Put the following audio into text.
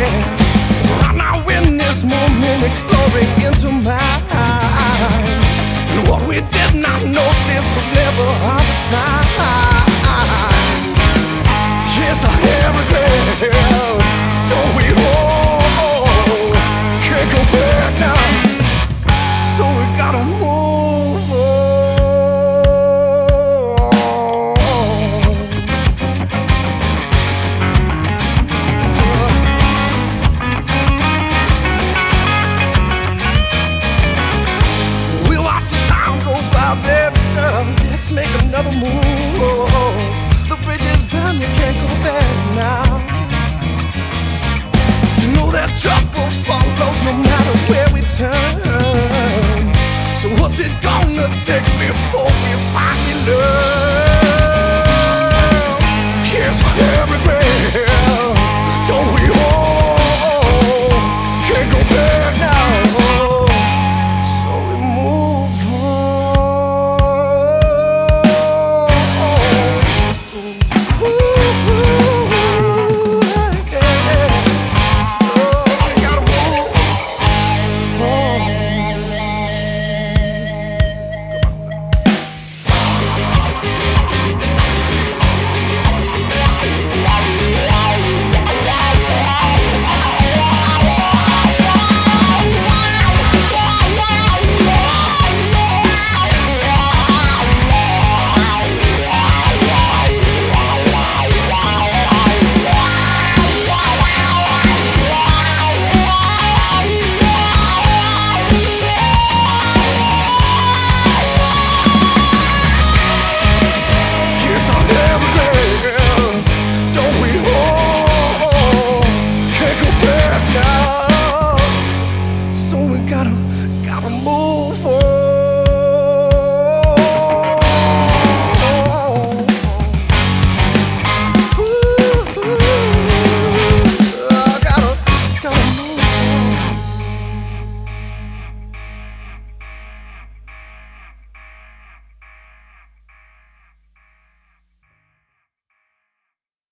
Right now in this moment, exploring into mine. And what we did not know, this was never hard to find. Yes, I have regrets, so we all can't go back now. So we gotta move on. We'll watch the time go by, baby girl. Let's make another move. The bridge is burned, you can't go back now. You know that trouble follows no matter where we turn. So what's it gonna take before we find love?